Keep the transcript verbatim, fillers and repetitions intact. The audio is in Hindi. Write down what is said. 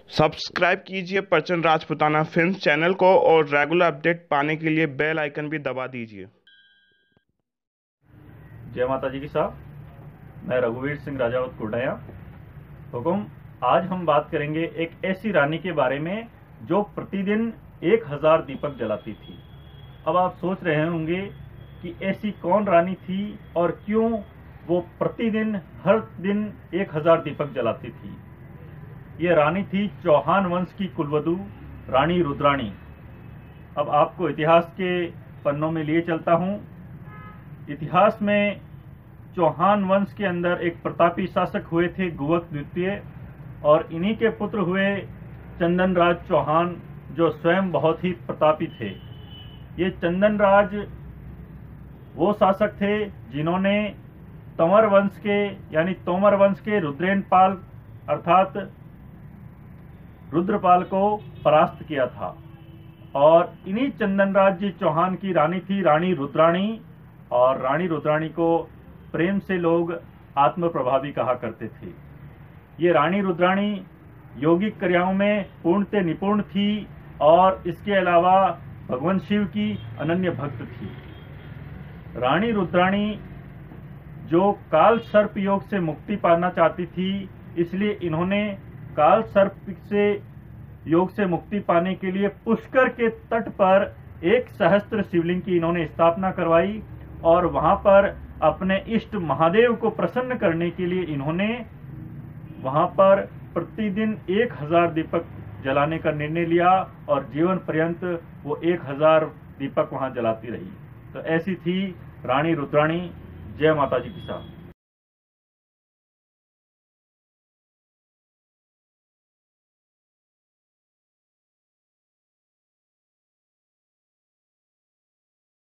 सब्सक्राइब कीजिए प्रचंड राजपूताना फिल्म चैनल को और रेगुलर अपडेट पाने के लिए बेल आइकन भी दबा दीजिए। जय माता जी की साहब, मैं रघुवीर सिंह राजावत कुर्डाया हुकुम। आज हम बात करेंगे एक ऐसी रानी के बारे में जो प्रतिदिन एक हजार दीपक जलाती थी। अब आप सोच रहे होंगे कि ऐसी कौन रानी थी और क्यों वो प्रतिदिन हर दिन एक हजार दीपक जलाती थी। ये रानी थी चौहान वंश की कुलवधु रानी रुद्राणी। अब आपको इतिहास के पन्नों में लिए चलता हूं। इतिहास में चौहान वंश के अंदर एक प्रतापी शासक हुए थे गुवक द्वितीय, और इन्हीं के पुत्र हुए चंदन राज चौहान, जो स्वयं बहुत ही प्रतापी थे। ये चंदन राज वो शासक थे जिन्होंने तंवर वंश के यानी तोमर वंश के रुद्रेनपाल अर्थात रुद्रपाल को परास्त किया था। और इन्हीं चंदनराज जी चौहान की रानी थी रानी रुद्राणी, और रानी रुद्राणी को प्रेम से लोग आत्म प्रभावी कहा करते थे। ये रानी रुद्राणी यौगिक क्रियाओं में पूर्णतः निपुण थी और इसके अलावा भगवान शिव की अनन्य भक्त थी। रानी रुद्राणी जो काल सर्प योग से मुक्ति पाना चाहती थी, इसलिए इन्होंने काल सर्प से योग से मुक्ति पाने के लिए पुष्कर के तट पर एक सहस्त्र शिवलिंग की इन्होंने स्थापना करवाई, और वहां पर अपने इष्ट महादेव को प्रसन्न करने के लिए इन्होंने वहां पर प्रतिदिन एक हजार दीपक जलाने का निर्णय लिया, और जीवन पर्यंत वो एक हजार दीपक वहां जलाती रही। तो ऐसी थी रानी रुद्राणी। जय माता जी की साहब।